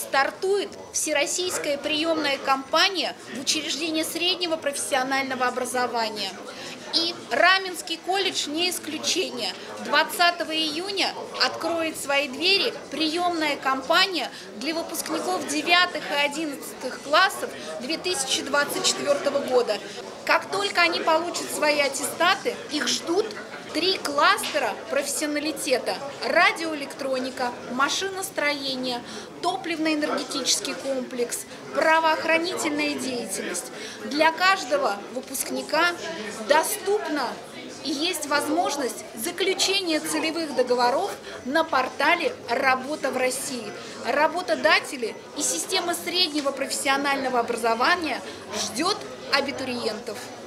Стартует всероссийская приемная кампания в учреждение среднего профессионального образования. И Раменский колледж не исключение. 20 июня откроет свои двери приемная кампания для выпускников 9 и 11 классов 2024 года. Как только они получат свои аттестаты, их ждут 3 кластера профессионалитета: радиоэлектроника, машиностроение, топливно-энергетический комплекс, правоохранительная деятельность. Для каждого выпускника доступна и есть возможность заключения целевых договоров на портале «Работа в России». Работодатели и система среднего профессионального образования ждет абитуриентов.